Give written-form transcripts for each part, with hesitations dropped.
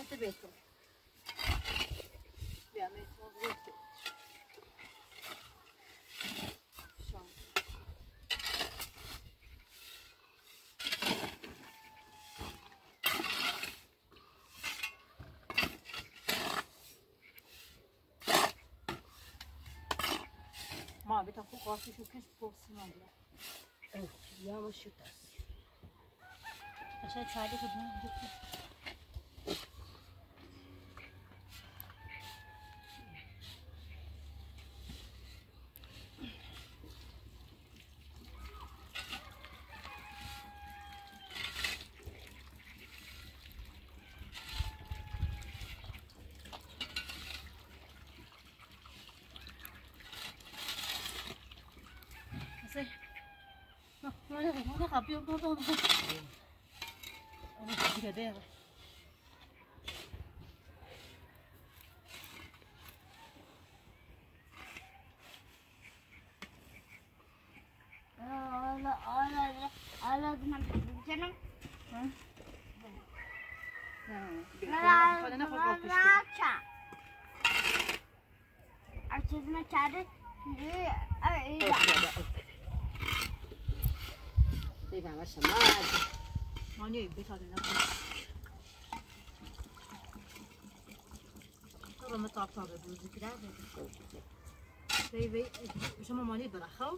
حتى بيتكم بيعمل بيتكم ما بتاخذ قاسي شو كيس بوسي ما لا يا مش تاس عشان تساعدك بدنا ما خبيه ما أنا كده طيب ما شاء الله ماني البيت هذا ترى ما تعرف بوزي كده بي مش هم ماني برخو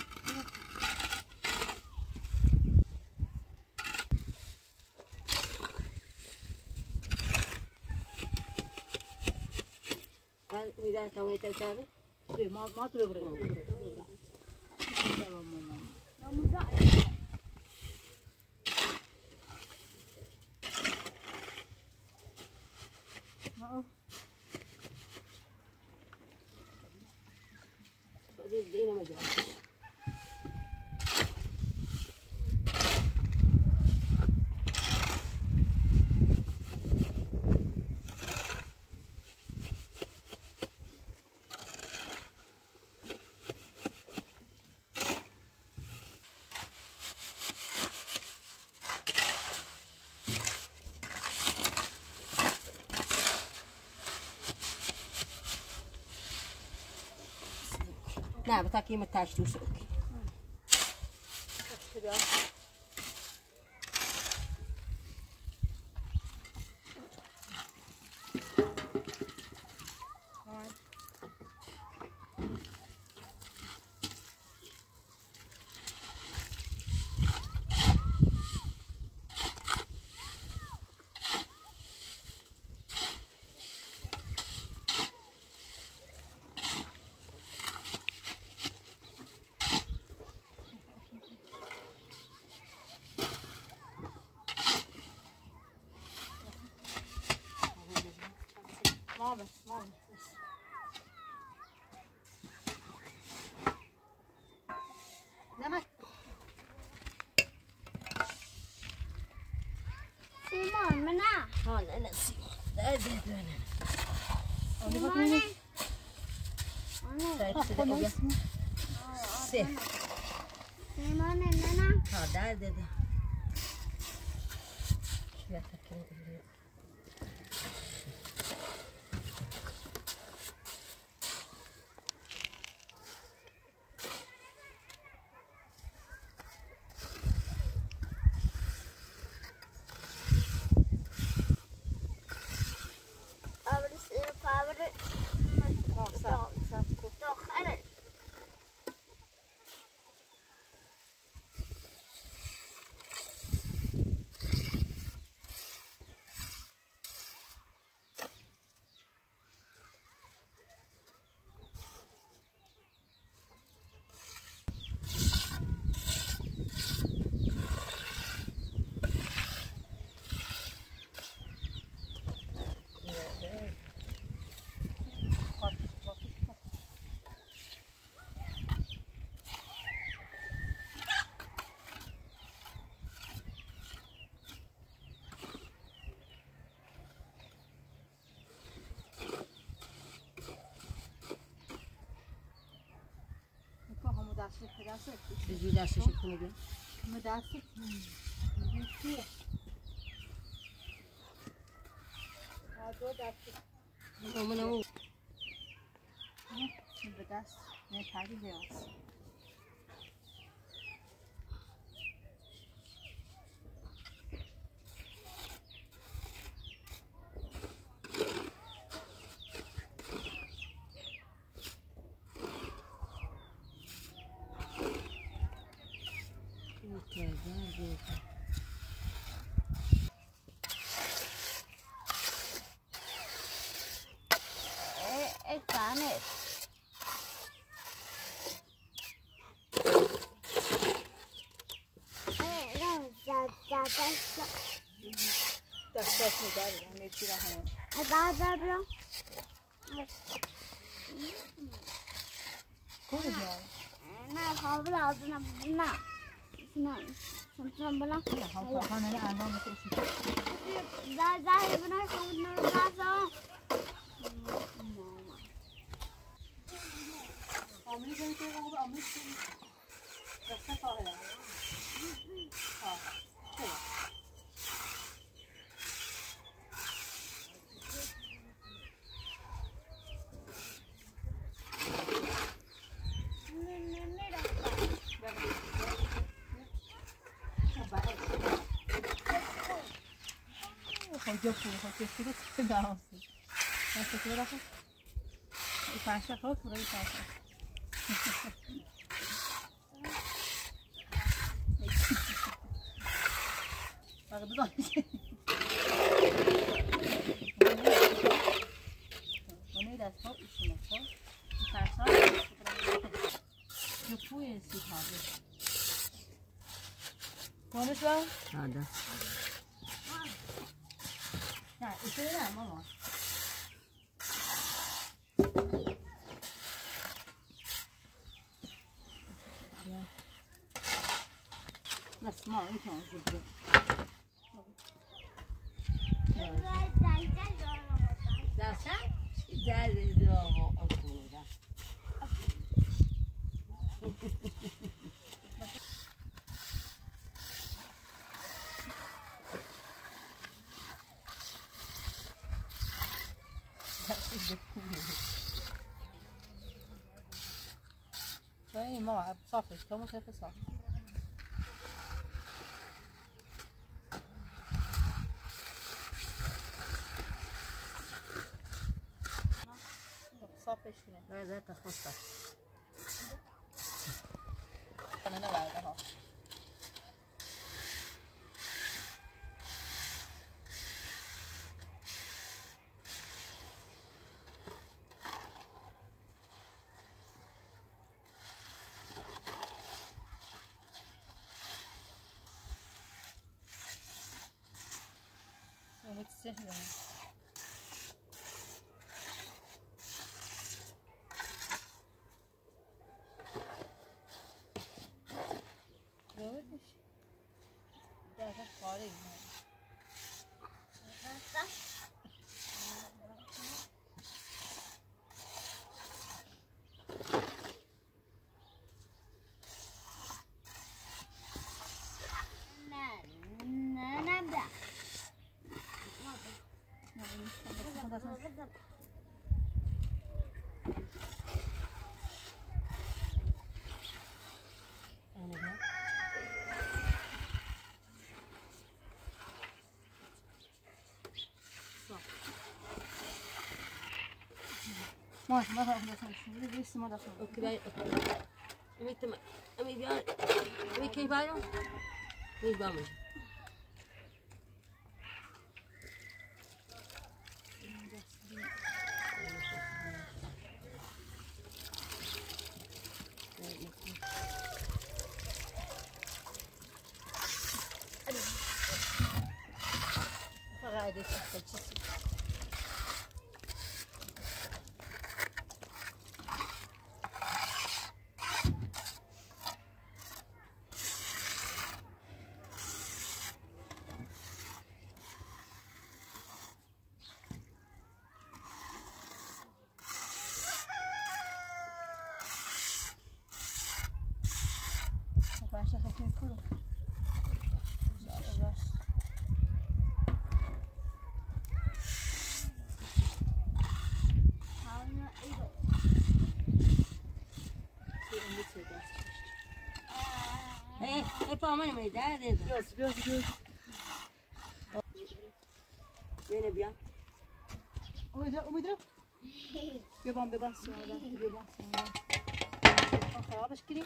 إذا سويت الكابل ما تبغى بدينا مجال لا بتاكي متاش توسك كده ما بس نمك سيمون منع هون أنا سيمون لا أزيد سيمون سيف سيمون منع هذا ده لا تكلم تجي داسة شكله ده مداسك منو به دست نه تری لیاس دستش می‌داری می‌چی را هم بعد کجا جای نه خواب لازم نه بلا نه هم خانه اندام می‌کشی زای بنا خواب نرسم آمریکا که رو آمریکا دست ساحل خواهد خواهد کسی رو که درانسی دسته که رو خواهد این پنشه خواهد برای پنشه فقط دانشه بانه دست ها ایشونه خواهد این پنشه ها پوی سی تابه کنش با؟ هذا نه ایشونه نه ماما بس ما میتونم زبده داشتن دل داغ اصولا این ما صافش تو متفق صاف صافش کنه لا تخصص انا نبعدها هيك سهلة جاوبش ده خارج ما راح ندخل ليش ما دخل اوكي باي امي تم امي بيان امي كيف بايو ليش بعمل فقاعد يسحب تو من میداد بیاز بیا بیا امید رو ببان خرابش کردی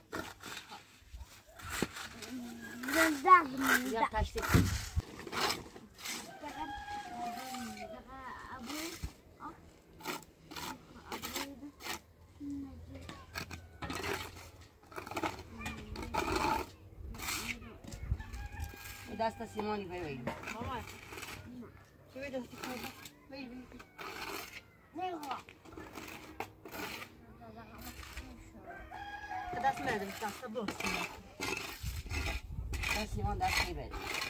بیا تاشتی دست سیمانی بری ماما چه بده بی دست میدم دست بوس دست سیمان دست بری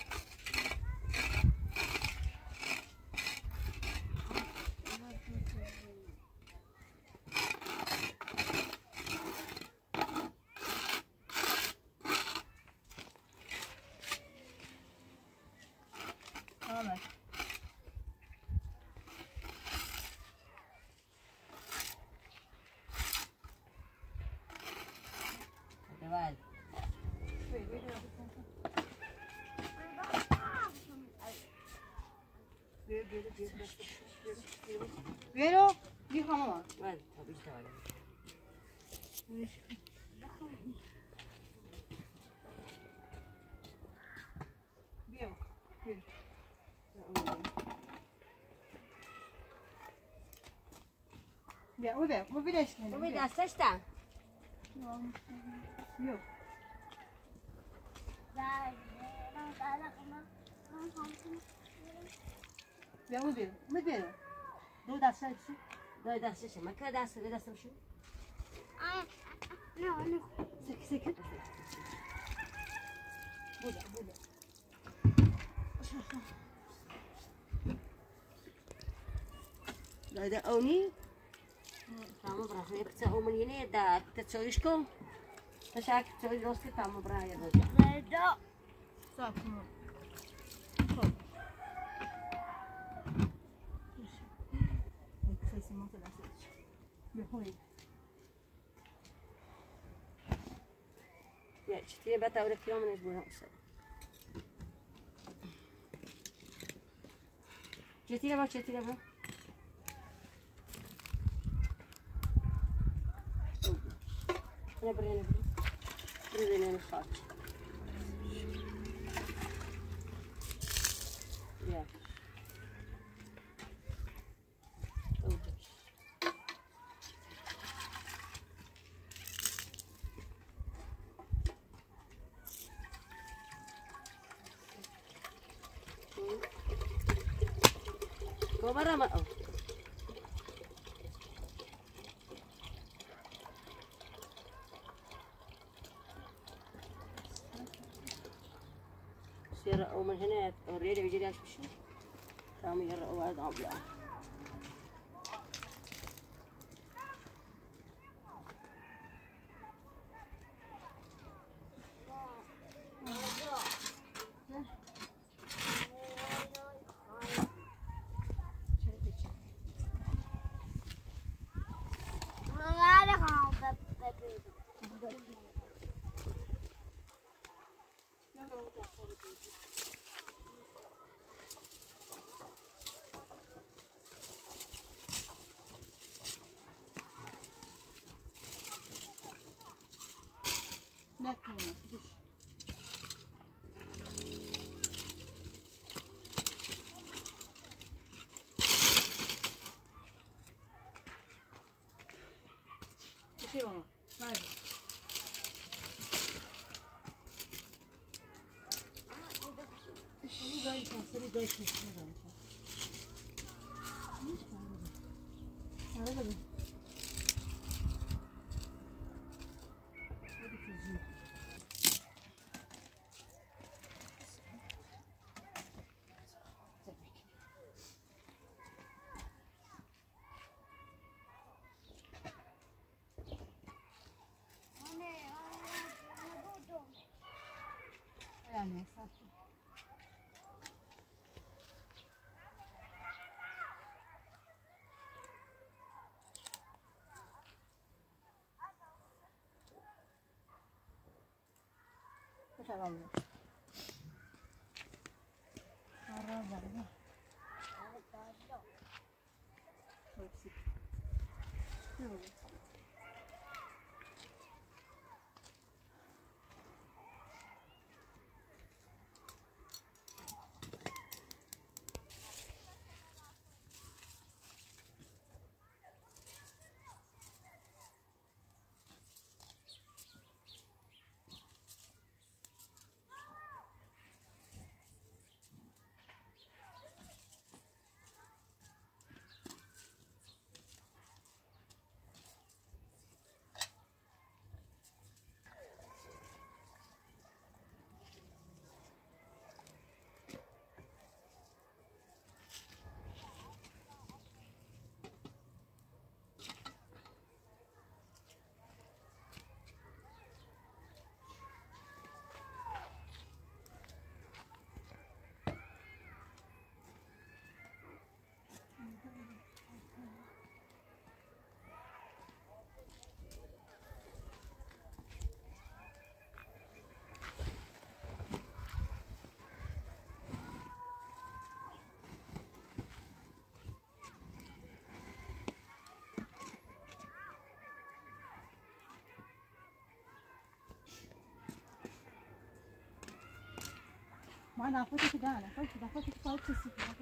ماما بعد بیرو میخوام ماما بعد تابیش داره بیا بیا او بیرش تو به دستش تا بیا بیا او بیرو دو دست چی دای دستش من که دست به دستم شو سکت بوده دای اونی تمام برای یک تا اونی نه دا تسویش کن تشاک تسویش راست تمام برای دو صاف یا چطوری بات اول کیلو منش برام شد چطوری با نه برای خاط یا كبر ما سير أو من هنا الريدة بيجي عايش بشو كانوا يرقوا هذا عم بيعمل تمام. ما انا فوتك ده انا فوتك طالب تسيب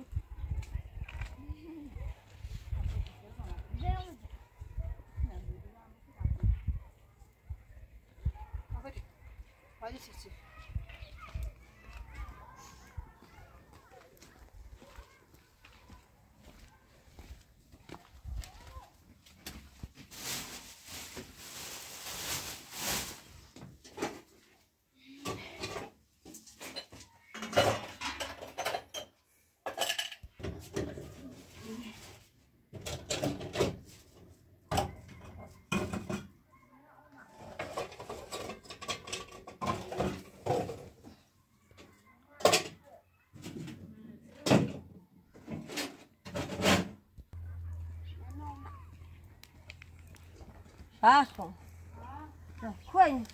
Bajo. Coin.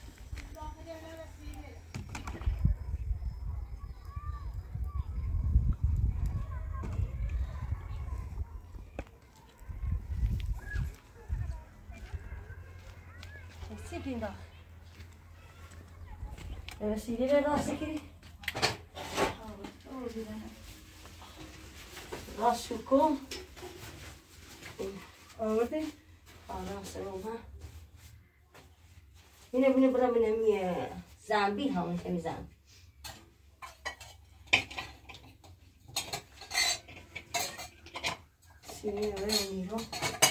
Sipinda. Sirire راستکی. راست کن. آورده؟ راست روها. اینه برام می‌نمیه زنبیل همون که میزنم. سینه برام میرم.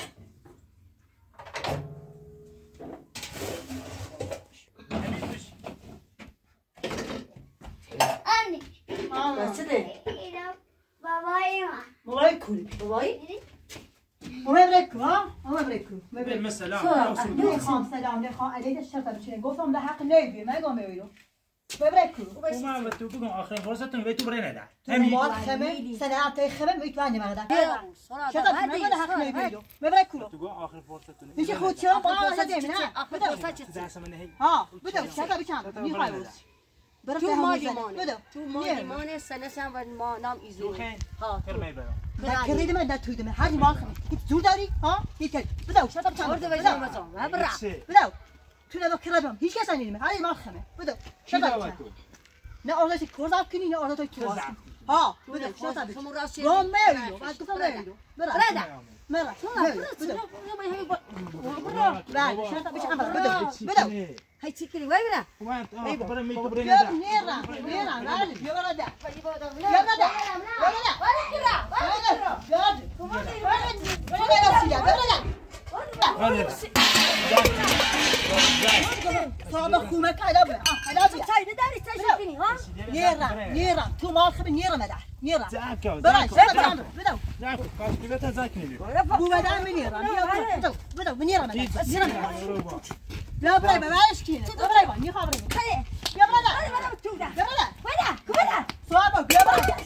بابای بابایی؟ ومبركو ها ومبركو بالمسألة نخوام سلام نخوام عليك الشرطة بشين قلتهم ده حق نبي ما يقوم يقولوا ومبركو وما بتوقعون آخرين فرصتهم بيتوا برينا ده مال خمن سنة عطي خمن ويتواني مغدا شرطة ما يقول حق نبي يقولوا ومبركو بتوقعون آخر فرصتهم نيجي خود شو ما هذا ديمنا زعسة من هي ها بدو شرطة بشان ميخايوس تو مالی مانه تو مالی مانه سنه سن و ما نام ایزو ها كرمي برا ذكرني ما ده تويد ما هذه ما خمن زور داري ها هيك بدو شرطة بشان ورده وجه مزام برا بدو تو نذكر لهم هيك كساني ما هذه ما خمن بدو شرطة بشان نه آرزش کردم کنی نه آرزش تو واس ها بده شاطر بچ گم میو بعد گفتم میو برا مرا بده بعد شاطر بچ عمل بده هاي تيكلي وين برا وما انت برا ميتوا برينا يا ده نيرا بعد يا ولد يا ولد صاب خومك هذا بقى هذا تاي داري تاي فيني ها نيرا تو ما خب نيرا مدح نيرا زاكو برا شاطر بدو زاكو قاش كلها زاكني بو مدام نيرا بدو نيرا مدح نيرا لا براي ما اشكينا براي ني خبرني يا برا انا بتودا يا برا وين كبدا صابك يا برا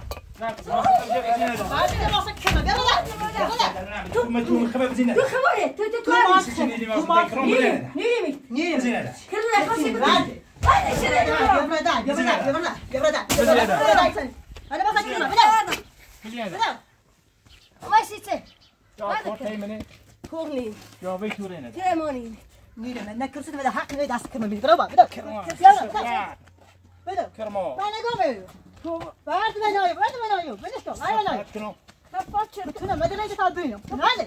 بعد ما صك كما يلا تو ما تو خباب زينه تو خبري تو نيري نيمي زينه كل خاصك بعد كورني يا بيتورينا تيموني نيرة من نكرت بده حق نيد أسكر من بيدربا بده يلا بده كرمو ما نقوم بعد ما نايم بدش تو ما نايم كنو كنا ما دريت طالبينه هذا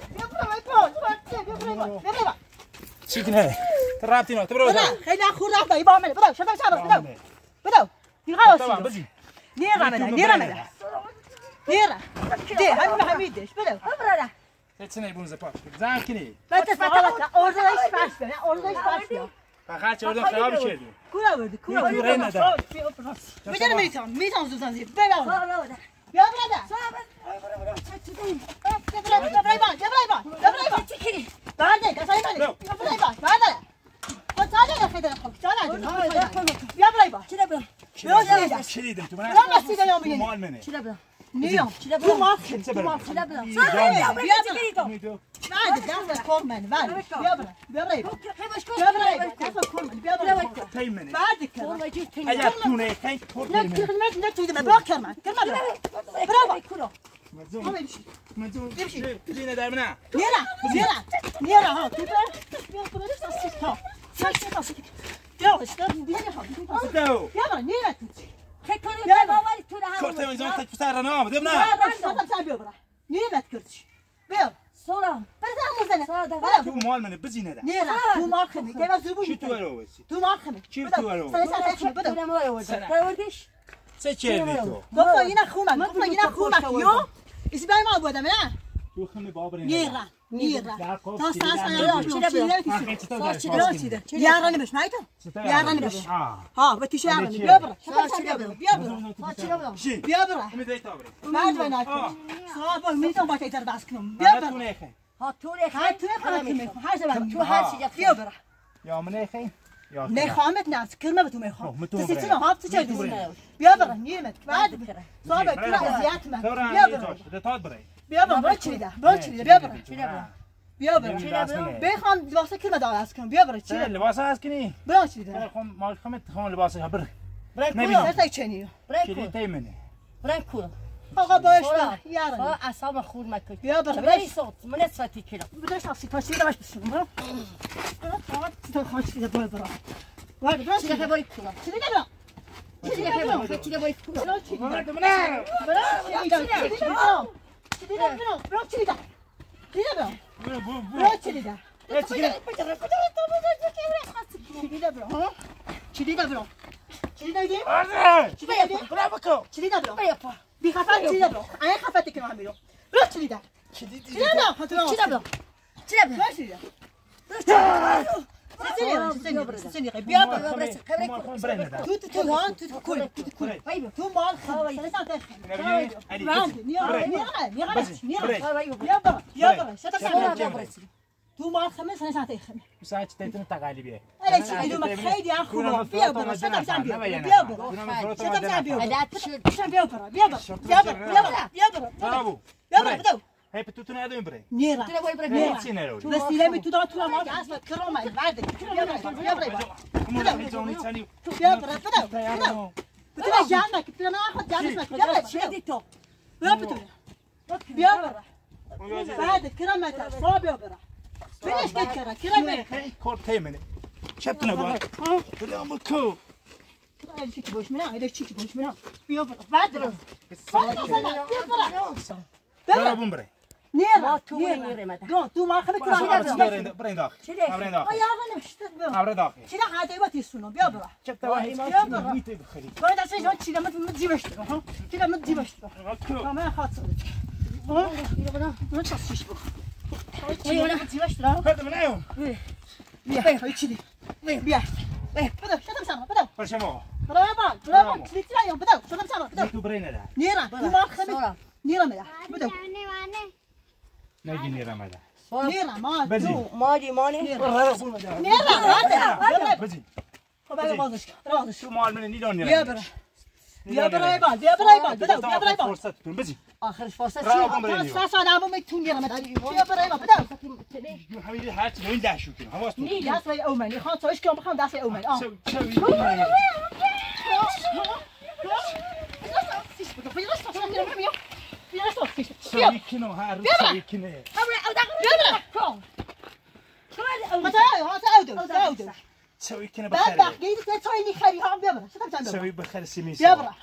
يلا شكل هاي ترابتينو تبرو بدا خلينا أخور رافع يبغى من بدا شباب شباب بدا يغاوس طبعا بزي نيرة مدا نيرة دي هم حميدش بدا أبرد تسنى يبون زباط زانكني ما تفعل أوردر إيش فاشل أوردر إيش فاشل فخاتش أوردر خراب شدو كولا ورد كولا ورد يورينا ده. بدنا ميتان زوزان زي بلا صار يا بلا يا تكري بعدك أسألك يا بلا بعدك قلت هذا يا أخي ده خلك يا بلا كذا بلا يا شديد انتم لا بس إذا يومين مال مني كذا بلا نيوم تو ما كذا بلا يا بلا بعد دافع كورمان بعد يا بلا يا بلا كورمان يا بلا تيمني بعدك والله جيت هنا أجاتوني كاين كور لا تيمني كلمات لا تريد ما بروكر معك كلمة برافو كله مزون يمشي مزون يمشي تجينا دائما نيرا ها كيف يا كل لسه أسيس ها يا اشتغل دي ها سدو يا نيرا كله يا ما ولد تلا كور تيمني زمان تك بسارة نام دبنا هذا بتاع بيبرا نيرا تكرتش بيبرا صورة برزا مو صورة زين شو مال مني بزينا ده نيرا تو ما خمي كيف زبون شو تقولوا بس تو ما خمي شو تقولوا بدأ كده ما ولد كده سيتشيلتو قفا ينا خومك يو اسمعي ما أبغى دمنا شو خمي بابرين نيرا تاساس لا يا راني مش نايته يا راني مش ها بتشي يا راني بيبرا بيبرا مدري تابري ما أدري نايته صابه ميتون باكي ترداس كنوم بيبرا هاتولي هاي ترى حاجة تو هاتشي بيبرا يا منيخي يا نخامت ناس كلمة بتو مخام متوم تسيتنا هاب تجدي بيبرا نيمت بعد صابه كلا زيات ما بيبرا ده تابري بيبرا بروتشيدا بيبرا بيخام لباسه كلمة دارس كنوم بيبرا چه لباس هست کنی؟ بروتشيدا خم مال خمت خم لباس هبر نبي سرتي چنيو چلی تیمنی برانكو آقا باش صورة يارن صورة أصاب خور ما كنت بيبرا بري صوت من صوتي كده بدش أصير تشيله باش بسمع تخش في بيبرا واحد بس كده بري كده شدي كده كده بري كده تو ما خمس ساعات خمس ساعت تيتن تقالي بيه انا شي لو مخيد يا اخو بيبر شتا بتاع بيبر شتا بتاع بيبر لا تشد شتا بيبر بيبر هي بتوتن هذا يبري نيرا كده بري نيرا سيناريو بس لما تدور ترى ما اسمع كروما بعدك بيبر بتلا جامك بتلا ناخذ جامك يلا شدي تو بيبر بعدك كرامة صوب بيبر ليش كده كرامة كور تيمني شفتنا بقى ولا مكو هذا شيء بوش منها هذا شيء بوش منها بيبر بعد ترى بومبري نيرا نيرا متى تو ما خبيت برين داخل برين داخل يا انا مش تبغى عبر داخل شيلا هذا يبغى يسونو بيبر شفت واحد ما ميت بخلي قاعد اسوي شو شيلا ما تجيبش ها شيلا ما تجيبش ما خاطر ها ما تصيش بخ شيلا ما تجيبش هذا من ايهم بيا هاي شيلي بيا بدأ شو تمسح بدأ برشمو برافو شليت لا يوم بدأ شو تمسح بدأ تو برين ده نيرا ما خبيت نيرا ملا بدأ نجي نيرا ماذا نيرا ما بزي ماني نيرا هذا بزي خبايا بازش شو مال من نيدون نيرا بيا برا بدأ بيا برا فرصة تكون بزي آخرش فرصة أساس أنا مو متوني أنا مدري يا برا بدأ يا حبيبي حاجة وين داشو كده حواس ني داس لي أومن يخان تويش كم بخام داس لي أومن سوي سوي كنو هارو سوي كنو سوي كنو بخير سوي بخير سمين بيبرا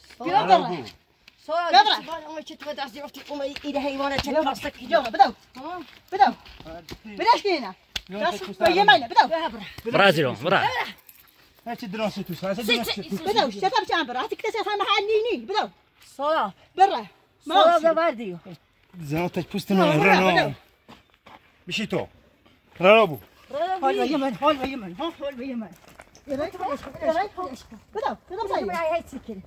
بداش كينا يمنا برازيلو برا هاتي دراسة توسع بداو شتا بشامبر هاتي كتسي خام حنيني بداو صلاة برا صلاة زباديو زانو تجبستنا رانو مشيتو رابو هول يمن هول يمن هول يمن بداو بداو سايب هاي سكر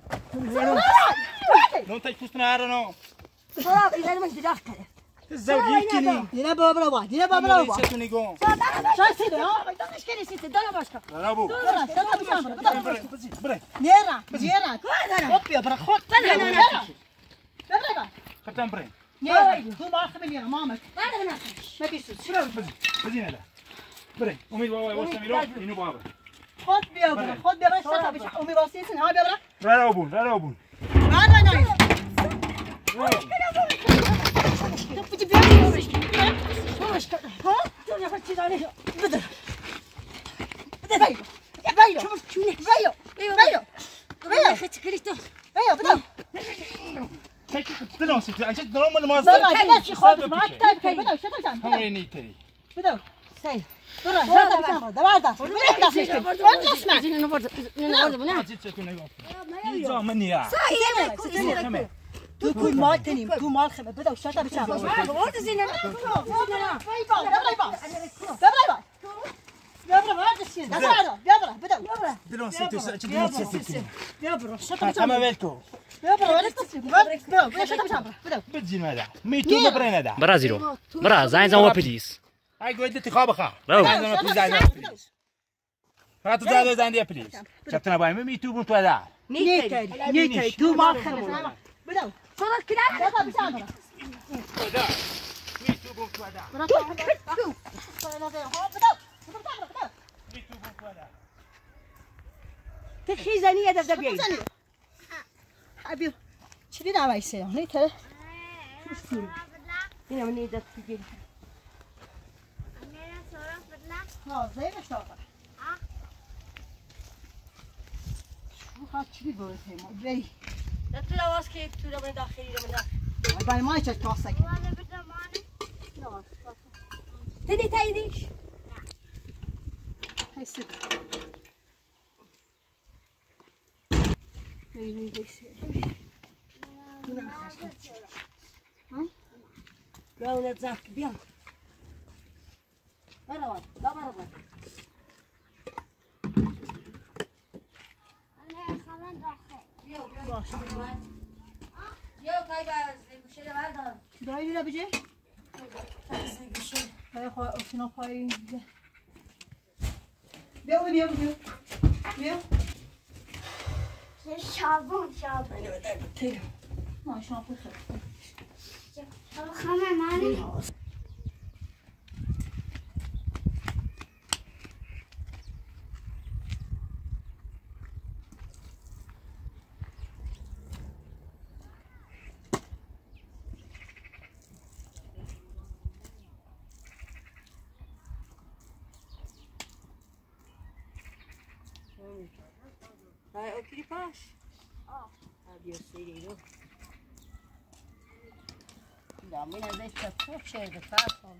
نون تجبستنا رانو صلاة إذا مش داخل الزوجي كني دينا بابا واحد دينا بابا واحد سيتوني قوم شايف سيدي ها ما يدخلش كذي ست دنا باشكا رابو برا شتا بشامبر بداو بري نيرا نيرا خد يا برا خد برا ختم بري نيرا هو ما خمن يا مامك هذا بناخذ ما بيسوس شنو بزين هذا بري أمي بابا وساميرو إنو بابا خد بيا برا خد بيا برا شتا بش أمي باسيسن ها بيا برا رابو ما نايم تبي بيا ها شو نفسي عليه بدر بدر بايو شو بايو بايو بايو خدت كريتو بايو بدر تنوسي عشان تنوم الماس برا بلاش خد ما تايب كي بدر شتا جان هم ويني تري بدر ساي برا شتا بشامبر دبعدا اسمع زين نبرد بنا عزيز تكون يا مني يا ساي تو مال تنيم تو مال خمه بدر شتا بشامبر ورد زين دلوسي توسع دلوسي بدر كما بالكو بتزين هذا ميتو ببرين هذا برازيلو برا زين زين وابيليس هاي قويدتي خابخا راو. هاتو زاد زين دي بليز شفتنا باي ميتو بنتو هذا نيتي تو مال خمه بدر صارت كده شتا بشامبر ميتو بنتو هذا تخيزانية دبدبية أبي شديد على يسير هني ترى هنا من يدك تجي ها زي ما شاطر شو خاط شديد بقول هيما بي لا تلا واسكي تلا من داخلي من داخل باي ما يشت كاسك تدي تايديش هاي سد لا ولا تزاك بيان برا لا برا يو كاي باز مشي بعد دايري لا بيجي هاي خو شنو خاي بيو بيو بيو بيو شابون ما شنو خير خمر مالي هاي اوكي باش هذه السيريرو لا من هذا التفوق شيء دفاعهم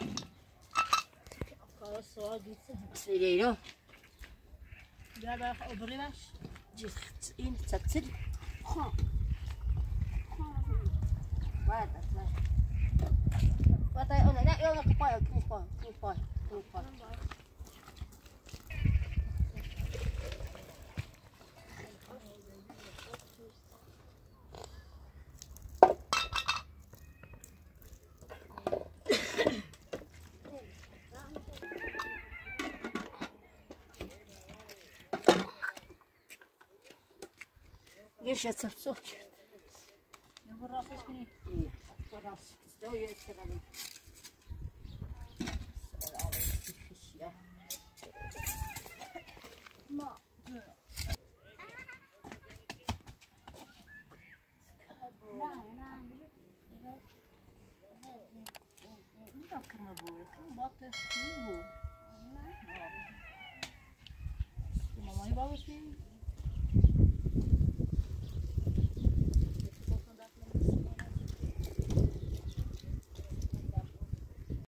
خلاص هذه سيريرو لا أبريمش جيت إن تبتل خا ما أنا لا يوم كفاية كفاية ليش تسوق؟ يا برا فيش مني مامانی باباش